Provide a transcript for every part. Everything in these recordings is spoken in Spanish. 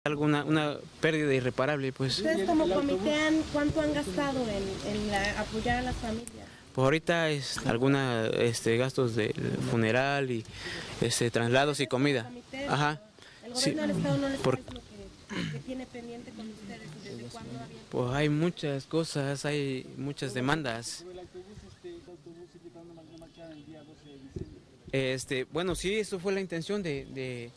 una pérdida irreparable, pues. Ustedes como comité, ¿cuánto han gastado en apoyar a las familias? Pues ahorita alguna gastos de funeral y traslados y comida. Ajá. ¿El Sí. gobierno del estado no les dice lo que tiene pendiente con ustedes y desde cuándo había? Pues hay muchas cosas, hay muchas demandas. Bueno, sí, eso fue la intención de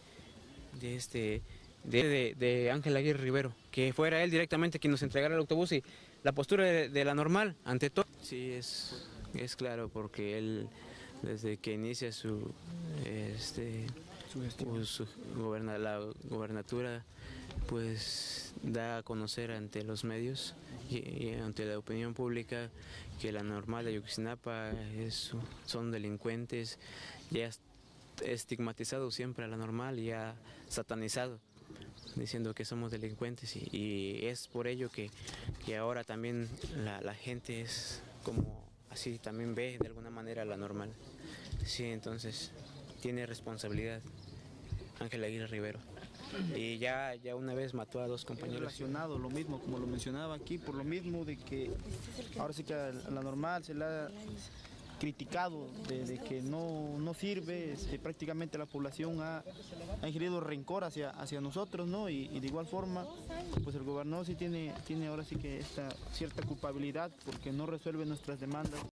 Ángel Aguirre Rivero, que fuera él directamente quien nos entregara el autobús, y la postura de la normal ante todo. Sí, es claro, porque él desde que inicia la gobernatura, pues da a conocer ante los medios y ante la opinión pública que la normal de Ayotzinapa son delincuentes. Ya estigmatizado siempre a la normal y ha satanizado, diciendo que somos delincuentes, y es por ello que ahora también la gente es como así, también ve de alguna manera la normal. Sí, entonces tiene responsabilidad Ángel Aguirre Rivero. Y ya una vez mató a 2 compañeros. Relacionado, lo mismo, como lo mencionaba aquí, por lo mismo de que ahora sí que a la normal se la ha criticado de que no sirve, prácticamente la población ha ingerido rencor hacia nosotros, ¿no? Y de igual forma, pues el gobernador sí tiene ahora sí que esta cierta culpabilidad porque no resuelve nuestras demandas.